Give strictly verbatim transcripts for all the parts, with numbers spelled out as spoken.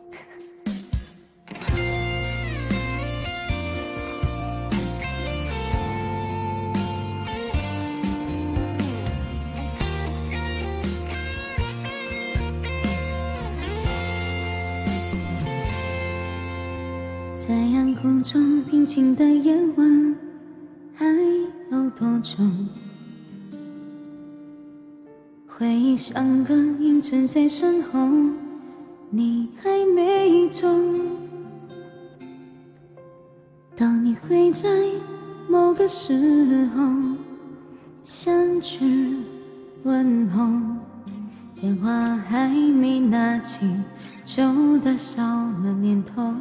在阳光中平静的夜晚还有多久？回忆像个影子在身后，你还没走。当你会在某个时候想去问候，电话还没拿起就打消了念头。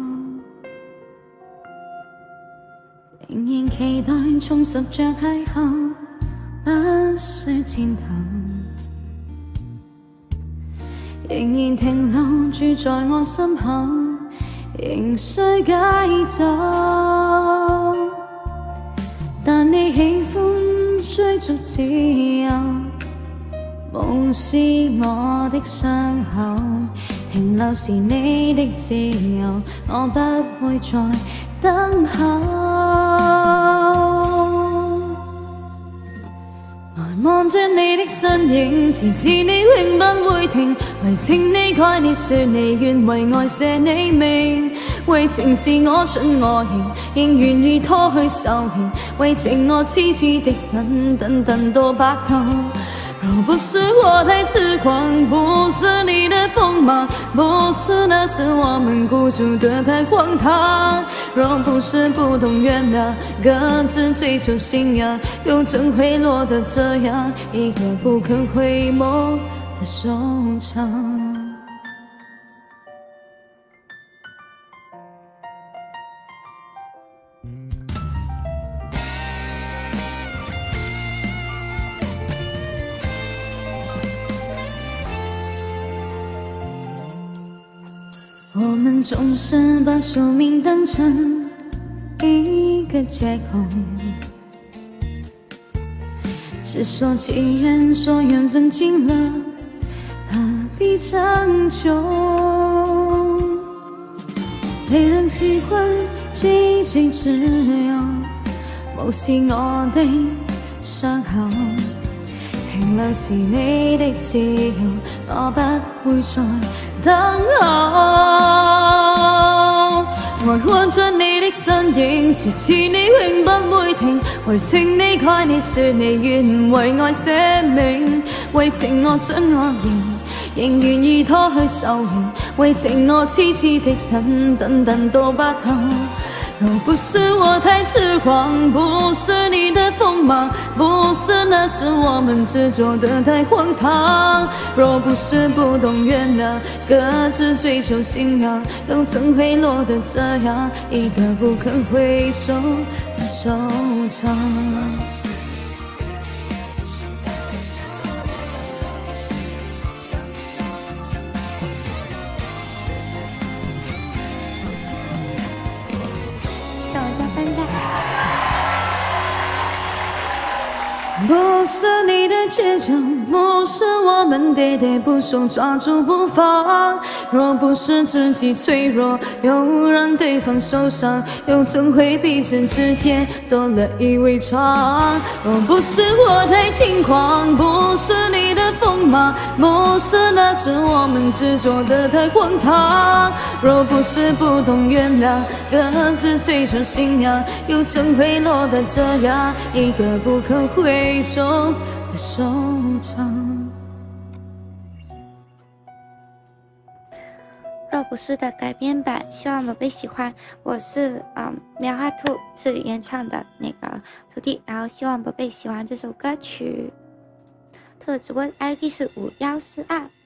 仍然期待重拾着邂逅，不是前頭，仍然停留住在我心口，仍需解走。但你喜歡追逐自由，無視我的傷口，停留是你的自由，我不會再等候。望着你的身影，遲遲你永不會停，為情你概念說你願為愛寫你名，為情是我蠢我型，仍願意拖去受刑，為情我痴痴的等等等到白頭。若不是我太痴狂，不是你的鋒芒，不是那時我們孤注的太荒唐，若不是不懂原諒，各自追求信仰，又怎會落得這樣一個不可回眸的收場？我們總是把宿命當成一個借口，只說契約，說緣分盡了，何必長久？你的喜歡句句只有無視我的傷口，停留是你的自由，我不會再等候。愛看着你的身影，遲遲你永不會停，為情你概念說你願為愛寫名，為情我想我仍仍願意拖去受刑，為情我痴痴的等等等到白頭。若不是我太痴狂，不是你的鋒芒，不是那時我們執着的太荒唐，若不是不懂原諒，各自追求信仰，又怎會落得這樣一個不可回首的收場？不是你的倔強，不是我們喋喋不休抓住不放，若不是自己脆弱，又讓對方受傷，又怎會彼此之間多了一圍窗？若不是我太輕狂，不是你的鋒芒，不是那時我們執着的太荒唐，若不是不懂原諒，各自追求信仰，又怎會落得這樣一個不可回首的收場？ 若不是的改编版，希望宝贝喜欢。我是嗯棉花兔，是原唱的那个徒弟，然后希望宝贝喜欢这首歌曲。兔的直播 I P 是五幺四二。